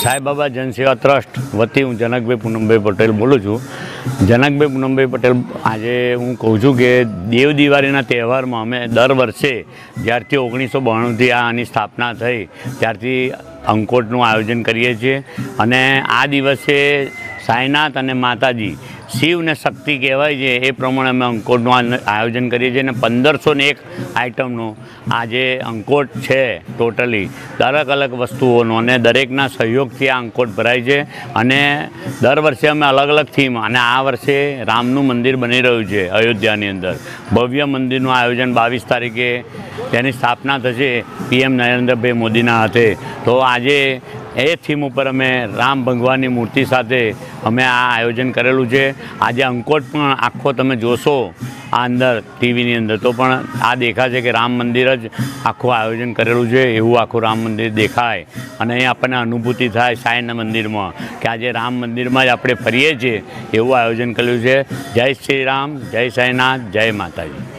Saibaba જનસેવા trust વતી હું જનકભાઈ પૂનમભાઈ પટેલ બોલું છું। જનકભાઈ પૂનમભાઈ પટેલ આજે હું કહું છું કે દેવ દિવાળીના તહેવારમાં અમે દર વર્ષે જ્યારથી 1992થી આની સ્થાપના થઈ ત્યારથી અંકોટનું આયોજન કરીએ છીએ અને આ દિવસે સાંઈનાથ અને માતાજી શિવ ને શક્તિ કહેવાય છે એ પ્રમાણે અમે અંકોટનું આયોજન કરીએ છીએ અને 1501 આઇટમનું આજે અંકોટ છે ટોટલી અલગ અલગ વસ્તુઓનો અને દરેકના સહયોગથી આ અંકોટ ભરાય છે અને દર વર્ષે અમે અલગ અલગ થીમ અને આ વર્ષે રામનું મંદિર બની રહ્યું છે અયોધ્યાની અંદર ભવ્ય મંદિરનું આયોજન 22 તારીખે તેની સ્થાપના થશે PM નરેન્દ્રભાઈ મોદીના હાથે। તો આજે એ થીમ ઉપર અમે રામ ભગવાનની મૂર્તિ સાથે અમે આ આયોજન કરેલું છે। આજે અંકોટ પણ આખો તમે જોશો આ અંદર ટીવીની અંદર તો પણ આ દેખાશે કે રામ મંદિર જ આખું આયોજન કરેલું છે એવું આખું રામ મંદિર દેખાય અને એ આપણને અનુભૂતિ થાય સાંઈના મંદિરમાં કે આજે રામ મંદિરમાં જ આપણે ફરીએ છીએ એવું આયોજન કરેલું છે। જય શ્રી રામ, જય સાંઈનાથ, જય માતાજી।